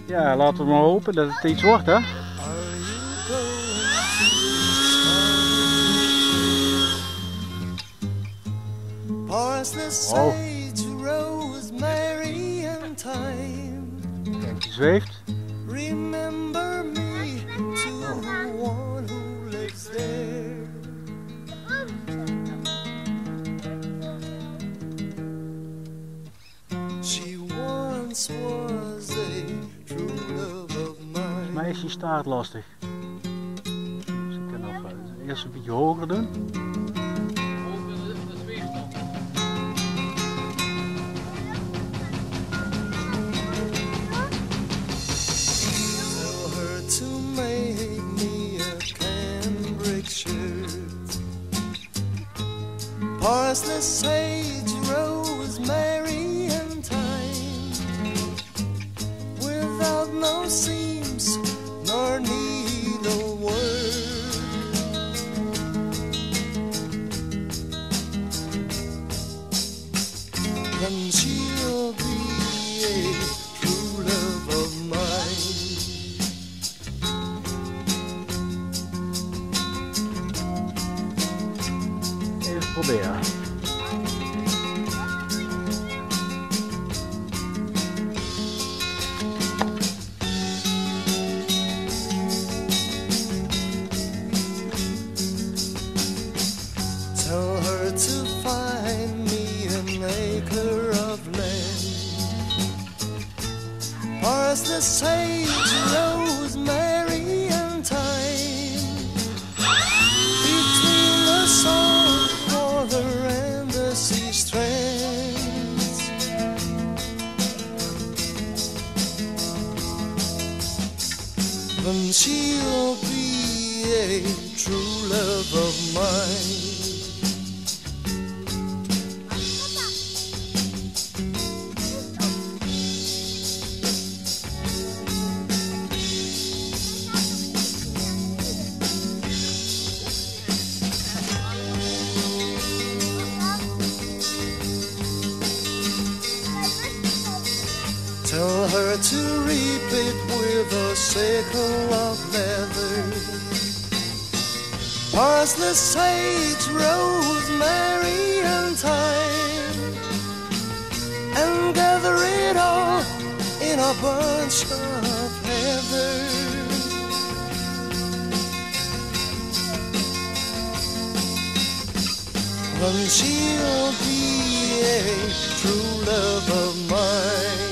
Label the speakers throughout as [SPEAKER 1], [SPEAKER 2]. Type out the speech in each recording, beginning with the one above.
[SPEAKER 1] Ja, laten we maar hopen dat het iets wordt, hè? Oh. Kijk, die zweeft.
[SPEAKER 2] Remember me to the one who lives there. She once was a true love of mine.
[SPEAKER 1] Volgens mij is die staart lastig. Dus ik kan nog eerst een beetje hoger doen.
[SPEAKER 2] Parsley, sage, rosemary, and thyme, without no seams nor needlework. Then she'll be a true love of mine.
[SPEAKER 1] Even proberen.
[SPEAKER 2] Tell her to find me an acre of land. Parsley, sage, rosemary, and thyme, between the salt water and the sea strands. Then she'll be a true love of mine. Tell her to reap it with a sickle of leather. Parsley, sage, rosemary, and thyme, and gather it all in a bunch of heather. Then she'll be a true love of mine.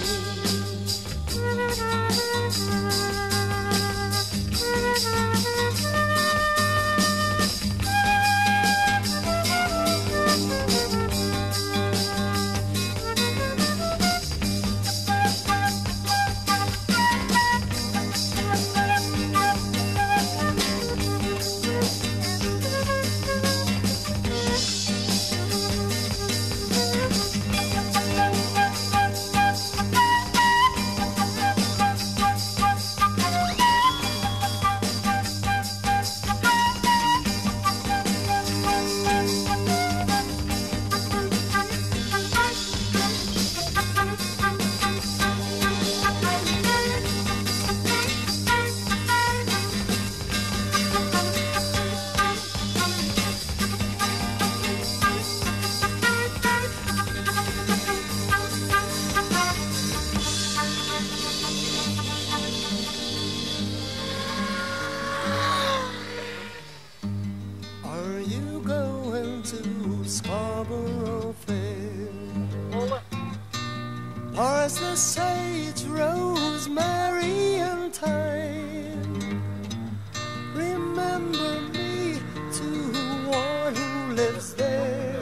[SPEAKER 2] Scarborough Fair. Parsley, sage, rosemary, and thyme, remember me to one who lives there.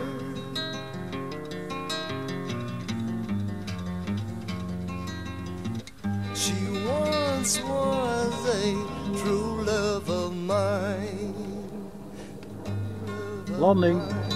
[SPEAKER 2] She once was a true love of mine.
[SPEAKER 1] Landing.